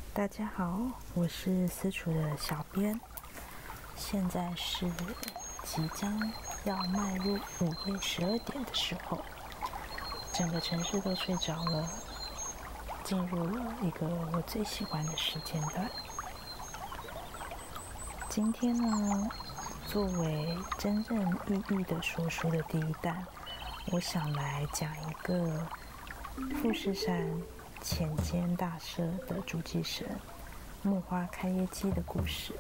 大家好，我是私厨的小编。现在是即将要迈入午夜12点的时候，整个城市都睡着了，进入了一个我最喜欢的时间段。今天呢，作为真正意义的说书的第一弹，我想来讲一个富士山浅间大社的主祭神木花开耶基的故事。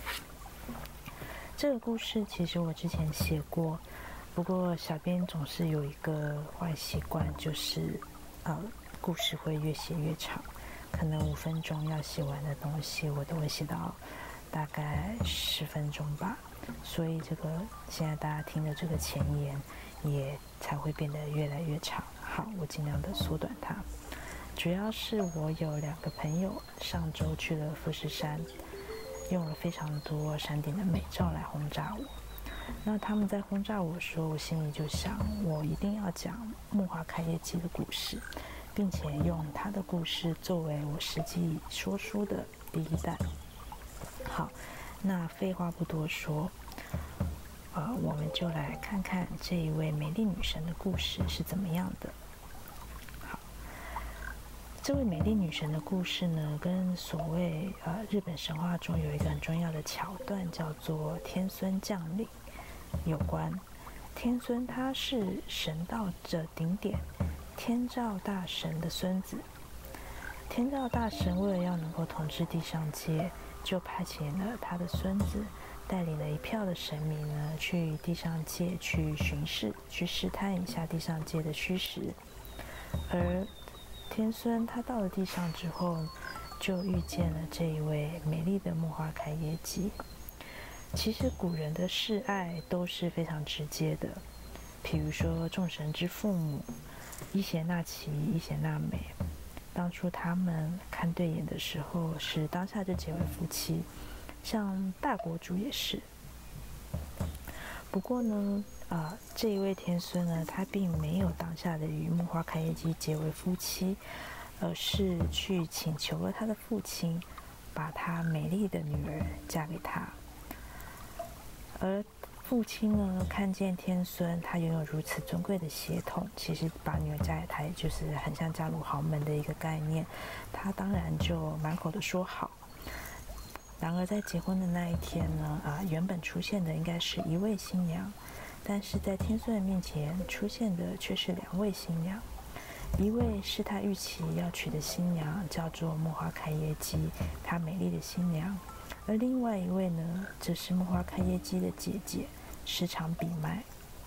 这个故事其实我之前写过，不过小编总是有一个坏习惯，就是故事会越写越长，可能5分钟要写完的东西，我都会写到大概10分钟吧，所以这个现在大家听的这个前言也才会变得越来越长。好，我尽量的缩短它。主要是我有2个朋友上周去了富士山，用了非常多山顶的美照来轰炸我。那他们在轰炸我的时候，我心里就想，我一定要讲木花开耶基的故事，并且用他的故事作为我实际说书的第一弹。好，那废话不多说，我们就来看看这一位美丽女神的故事是怎么样的。好，这位美丽女神的故事呢，跟所谓日本神话中有一个很重要的桥段，叫做天孙降临有关。天孙他是神道的顶点天照大神的孙子。天照大神为了要能够统治地上界，就派遣了他的孙子，带领了一票的神明呢，去地上界去巡视，去试探一下地上界的虚实。而天孙他到了地上之后，就遇见了这一位美丽的木花开耶基。其实古人的示爱都是非常直接的，比如说众神之父母伊邪那岐、伊邪那美，当初他们看对眼的时候，是当下就结为夫妻。像大国主也是。不过呢，这一位天孙呢，他并没有当下的与木花开耶基结为夫妻，而是去请求了他的父亲，把他美丽的女儿嫁给他。而父亲呢，看见天孙他拥有如此尊贵的血统，其实把女儿嫁给他，也就是很像嫁入豪门的一个概念，他当然就满口的说好。然而在结婚的那一天呢，原本出现的应该是1位新娘，但是在天孙的面前出现的却是2位新娘。一位是他预期要娶的新娘，叫做木花开耶基，她美丽的新娘。而另外一位呢，则是木花开耶基的姐姐时常比麦。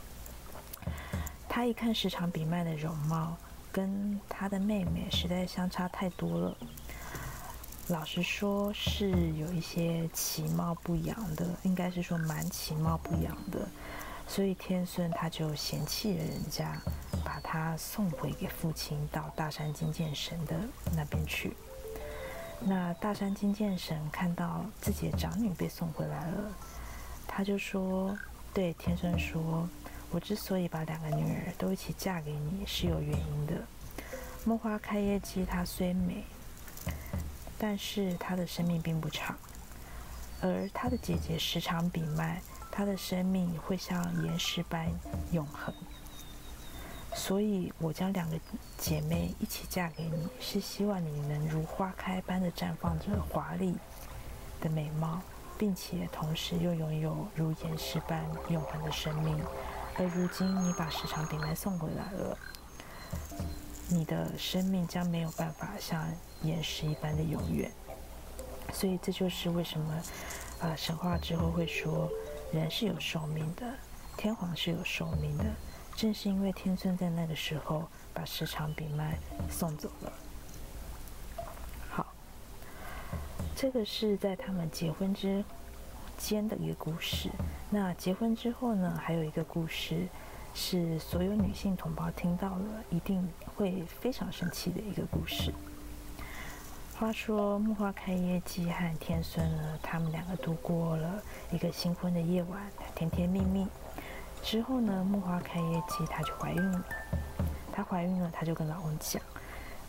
她一看时常比麦的容貌，跟她的妹妹实在相差太多了。老实说，是有一些其貌不扬的，应该是说蛮其貌不扬的，所以天孙他就嫌弃了人家，把他送回给父亲到大山金剑神的那边去。那大山金剑神看到自己的长女被送回来了，他就说，对天孙说，我之所以把2个女儿都一起嫁给你，是有原因的。木花开耶基她虽美，但是她的生命并不长，而她的姐姐时常比麦，她的生命会像岩石般永恒。所以我将2个姐妹一起嫁给你，是希望你能如花开般的绽放着华丽的美貌，并且同时又拥有如岩石般永恒的生命。而如今你把时常比麦送回来了，你的生命将没有办法像岩石一般的永远。所以这就是为什么神话之后会说人是有寿命的，天皇是有寿命的，正是因为天孙在那个时候把时常比麦送走了。好，这个是在他们结婚之间的一个故事。那结婚之后呢，还有一个故事是所有女性同胞听到了一定会非常生气的一个故事。话说木花开耶基和天孙呢，他们2个度过了一个新婚的夜晚，甜甜蜜蜜。之后呢，木花开耶基她就怀孕了。她怀孕了，她就跟老公讲，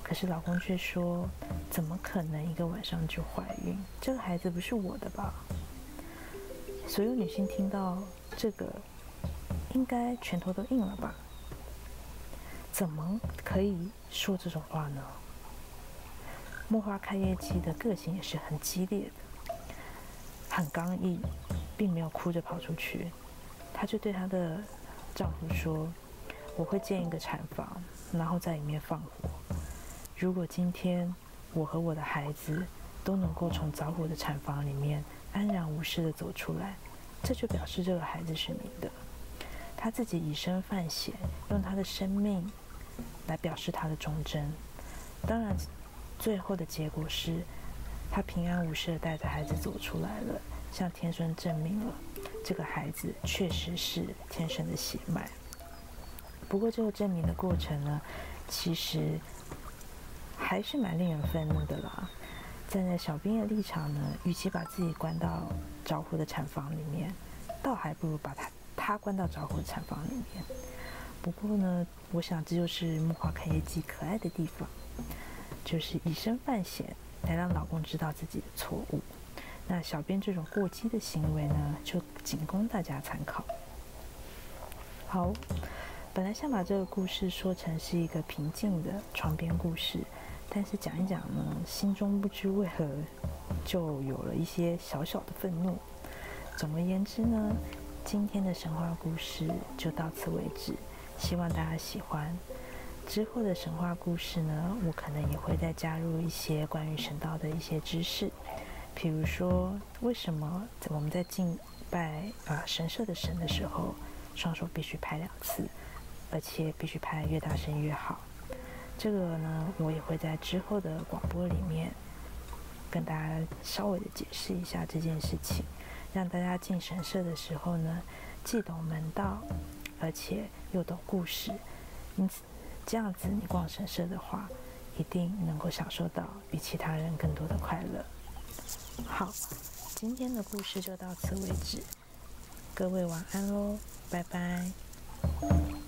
可是老公却说：“怎么可能一个晚上就怀孕？这个孩子不是我的吧？”所有女性听到这个，应该拳头都硬了吧？怎么可以说这种话呢？木花开业姬的个性也是很激烈的，很刚毅，并没有哭着跑出去。她就对她的丈夫说：“我会建一个产房，然后在里面放火。如果今天我和我的孩子都能够从着火的产房里面安然无事地走出来，这就表示这个孩子是你的。”她自己以身犯险，用她的生命来表示她的忠贞。当然，最后的结果是，她平安无事地带着孩子走出来了，向天孙证明了这个孩子确实是天生的血脉。不过，这个证明的过程呢，其实还是蛮令人愤怒的啦。站在小兵的立场呢，与其把自己关到着火的产房里面，倒还不如把他关到着火的产房里面。不过呢，我想这就是木花开业姬可爱的地方，就是以身犯险来让老公知道自己的错误。那小编这种过激的行为呢，就仅供大家参考。好，本来想把这个故事说成是一个平静的床边故事，但是讲一讲呢，心中不知为何就有了一些小小的愤怒。总而言之呢，今天的神话故事就到此为止，希望大家喜欢。之后的神话故事呢，我可能也会再加入一些关于神道的一些知识，比如说为什么我们在敬拜神社的神的时候，双手必须拍2次，而且必须拍越大声越好。这个呢，我也会在之后的广播里面跟大家稍微的解释一下这件事情，让大家进神社的时候呢，既懂门道，而且又懂故事。因此，这样子你逛神社的话，一定能够享受到比其他人更多的快乐。好，今天的故事就到此为止，各位晚安喽，拜拜。